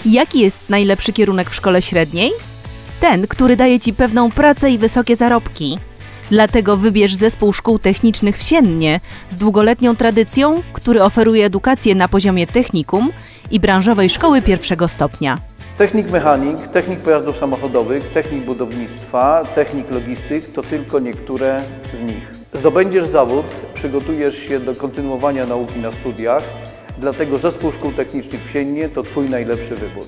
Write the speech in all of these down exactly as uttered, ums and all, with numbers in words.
Jaki jest najlepszy kierunek w szkole średniej? Ten, który daje Ci pewną pracę i wysokie zarobki. Dlatego wybierz Zespół Szkół Technicznych w Siennie z długoletnią tradycją, który oferuje edukację na poziomie technikum i branżowej szkoły pierwszego stopnia. Technik mechanik, technik pojazdów samochodowych, technik budownictwa, technik logistyk to tylko niektóre z nich. Zdobędziesz zawód, przygotujesz się do kontynuowania nauki na studiach, dlatego Zespół Szkół Technicznych w Siennie to Twój najlepszy wybór.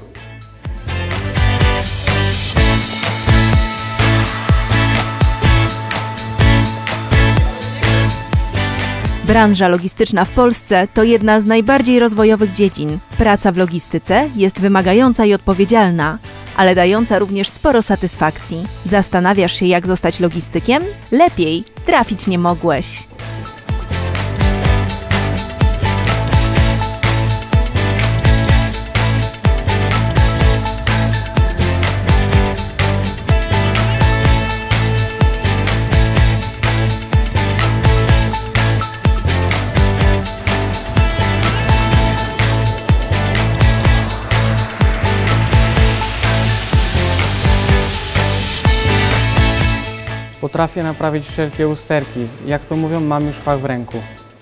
Branża logistyczna w Polsce to jedna z najbardziej rozwojowych dziedzin. Praca w logistyce jest wymagająca i odpowiedzialna, ale dająca również sporo satysfakcji. Zastanawiasz się, jak zostać logistykiem? Lepiej, trafić nie mogłeś. Potrafię naprawić wszelkie usterki. Jak to mówią, mam już fach w ręku.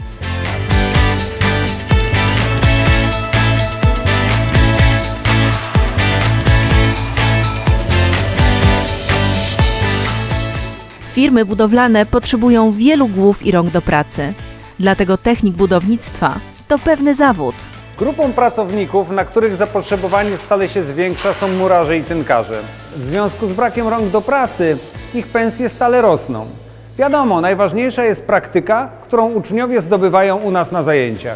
Firmy budowlane potrzebują wielu głów i rąk do pracy. Dlatego technik budownictwa to pewny zawód. Grupą pracowników, na których zapotrzebowanie stale się zwiększa, są murarze i tynkarze. W związku z brakiem rąk do pracy ich pensje stale rosną. Wiadomo, najważniejsza jest praktyka, którą uczniowie zdobywają u nas na zajęciach.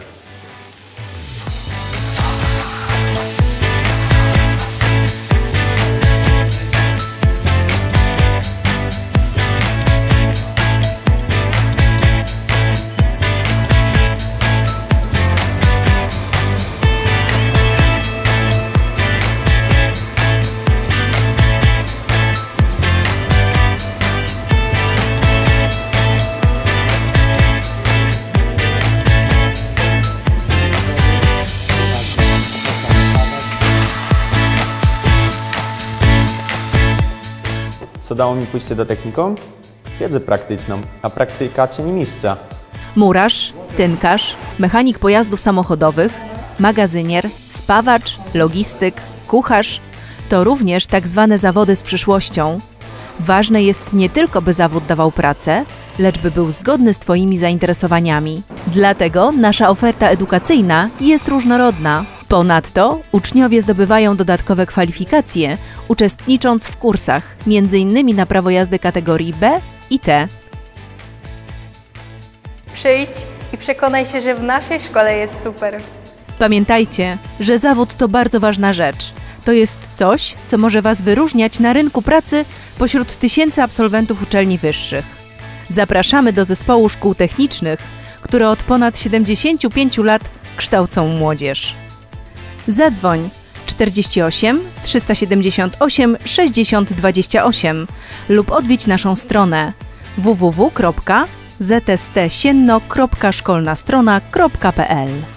Co dało mi pójście do technikum? Wiedzę praktyczną, a praktyka czyni mistrza. Murarz, tynkarz, mechanik pojazdów samochodowych, magazynier, spawacz, logistyk, kucharz to również tak zwane zawody z przyszłością. Ważne jest nie tylko, by zawód dawał pracę, lecz by był zgodny z Twoimi zainteresowaniami. Dlatego nasza oferta edukacyjna jest różnorodna. Ponadto uczniowie zdobywają dodatkowe kwalifikacje, uczestnicząc w kursach, między innymi na prawo jazdy kategorii B i T. Przyjdź i przekonaj się, że w naszej szkole jest super. Pamiętajcie, że zawód to bardzo ważna rzecz. To jest coś, co może Was wyróżniać na rynku pracy pośród tysięcy absolwentów uczelni wyższych. Zapraszamy do Zespołu Szkół Technicznych, które od ponad siedemdziesięciu pięciu lat kształcą młodzież. Zadzwoń czterdzieści osiem trzysta siedemdziesiąt osiem sześćdziesiąt dwadzieścia osiem lub odwiedź naszą stronę w w w kropka z s t sienno kropka szkolna strona kropka p l.